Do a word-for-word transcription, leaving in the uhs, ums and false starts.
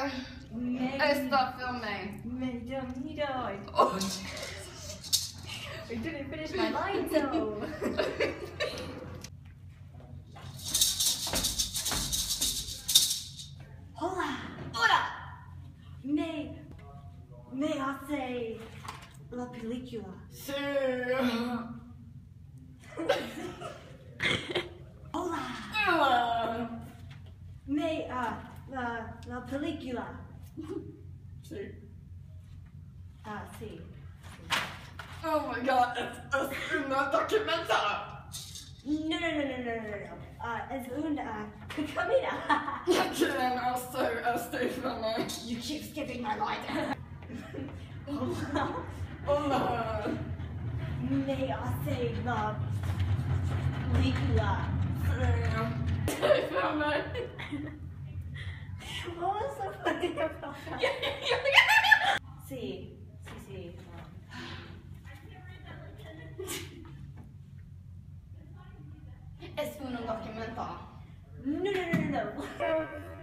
Nej. Östa för mig. Nej, don't need it. Oh. You didn't finish my line though. Hola. Hola. May, may I say la película? Sí. Hola. Hola. May, uh, la, la película? Sí. Ah, sí. Oh my god, es, es una documental. No, no, no, no, no, no, no. Uh, es una comida. Jag kan också östa för mig. You keep skipping my line. Hola. Hola. May I say la película? Sí. För mig. What was so funny about that? Sí, sí, sí. Es una documental. No, no, no, no, no.